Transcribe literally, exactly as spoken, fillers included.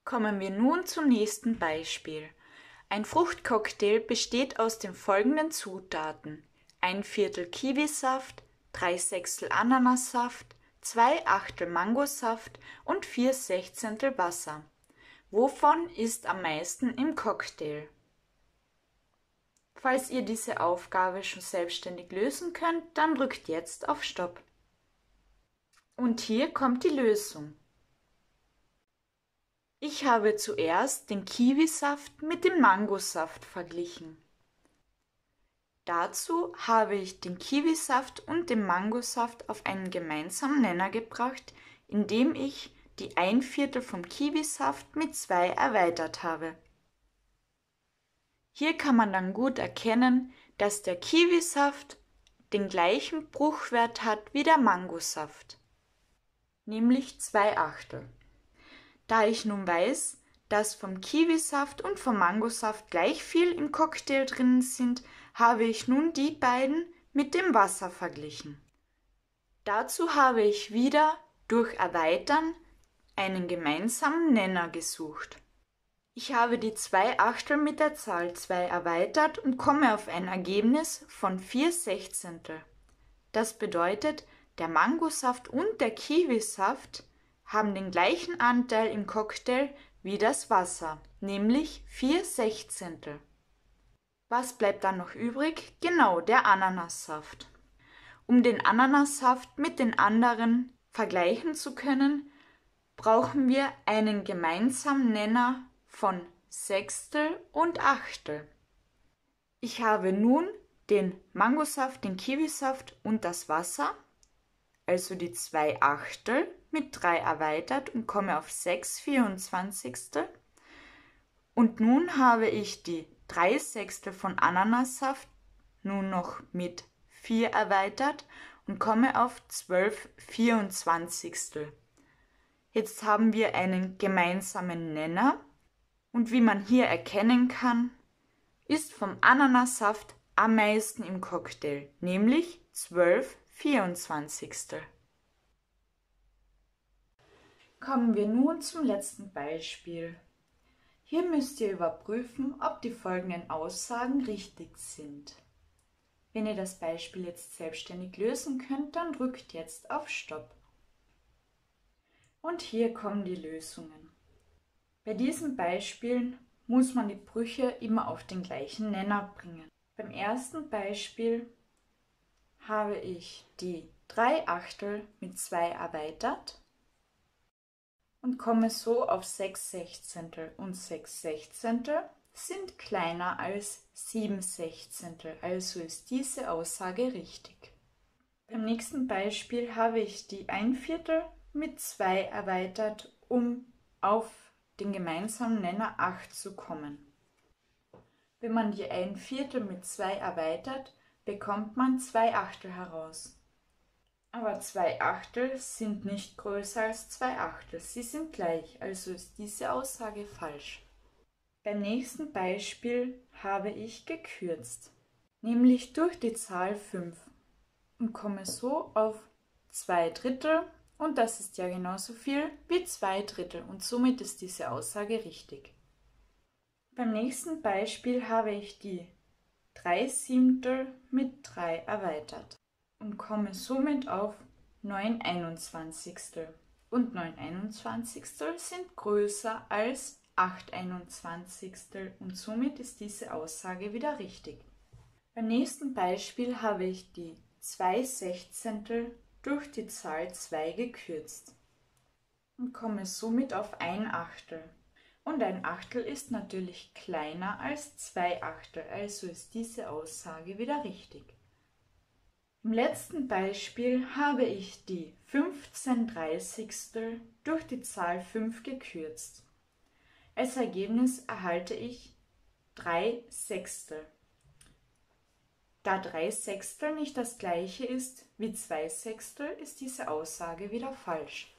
Kommen wir nun zum nächsten Beispiel. Ein Fruchtcocktail besteht aus den folgenden Zutaten: ein Viertel Kiwisaft, drei Sechstel Ananassaft, zwei Achtel Mangosaft und vier Sechzehntel Wasser. Wovon ist am meisten im Cocktail? Falls ihr diese Aufgabe schon selbstständig lösen könnt, dann drückt jetzt auf Stopp. Und hier kommt die Lösung. Ich habe zuerst den Kiwisaft mit dem Mangosaft verglichen. Dazu habe ich den Kiwisaft und den Mangosaft auf einen gemeinsamen Nenner gebracht, indem ich die ein Viertel vom Kiwisaft mit zwei erweitert habe. Hier kann man dann gut erkennen, dass der Kiwisaft den gleichen Bruchwert hat wie der Mangosaft, nämlich zwei Achtel. Da ich nun weiß, dass vom Kiwisaft und vom Mangosaft gleich viel im Cocktail drinnen sind, habe ich nun die beiden mit dem Wasser verglichen. Dazu habe ich wieder durch Erweitern einen gemeinsamen Nenner gesucht. Ich habe die zwei Achtel mit der Zahl zwei erweitert und komme auf ein Ergebnis von vier Sechzehntel. Das bedeutet, der Mangosaft und der Kiwisaft haben den gleichen Anteil im Cocktail wie das Wasser, nämlich vier Sechzehntel. Was bleibt dann noch übrig? Genau, der Ananassaft. Um den Ananassaft mit den anderen vergleichen zu können, brauchen wir einen gemeinsamen Nenner von Sechstel und Achtel. Ich habe nun den Mangosaft, den Kiwisaft und das Wasser, also die zwei Achtel, mit drei erweitert und komme auf sechs Vierundzwanzigstel. Und nun habe ich die drei Sechstel von Ananassaft nun noch mit vier erweitert und komme auf zwölf Vierundzwanzigstel. Jetzt haben wir einen gemeinsamen Nenner und wie man hier erkennen kann, ist vom Ananassaft am meisten im Cocktail, nämlich zwölf Vierundzwanzigstel. Kommen wir nun zum letzten Beispiel. Hier müsst ihr überprüfen, ob die folgenden Aussagen richtig sind. Wenn ihr das Beispiel jetzt selbstständig lösen könnt, dann drückt jetzt auf Stopp. Und hier kommen die Lösungen. Bei diesen Beispielen muss man die Brüche immer auf den gleichen Nenner bringen. Beim ersten Beispiel habe ich die drei Achtel mit zwei erweitert und komme so auf sechs Sechzehntel, und sechs Sechzehntel sind kleiner als sieben Sechzehntel, also ist diese Aussage richtig. Beim nächsten Beispiel habe ich die ein Viertel mit zwei erweitert, um auf den gemeinsamen Nenner acht zu kommen. Wenn man die ein Viertel mit zwei erweitert, bekommt man zwei Achtel heraus. Aber zwei Achtel sind nicht größer als zwei Achtel, sie sind gleich, also ist diese Aussage falsch. Beim nächsten Beispiel habe ich gekürzt, nämlich durch die Zahl fünf und komme so auf zwei Drittel und das ist ja genauso viel wie zwei Drittel und somit ist diese Aussage richtig. Beim nächsten Beispiel habe ich die drei Siebtel mit drei erweitert und komme somit auf neun Einundzwanzigstel. Und neun Einundzwanzigstel sind größer als acht Einundzwanzigstel und somit ist diese Aussage wieder richtig. Beim nächsten Beispiel habe ich die zwei Sechzehntel durch die Zahl zwei gekürzt und komme somit auf ein Achtel. Und ein Achtel ist natürlich kleiner als zwei Achtel, also ist diese Aussage wieder richtig. Im letzten Beispiel habe ich die fünfzehn Dreißigstel durch die Zahl fünf gekürzt. Als Ergebnis erhalte ich drei Sechstel. Da drei Sechstel nicht das gleiche ist wie zwei Sechstel, ist diese Aussage wieder falsch.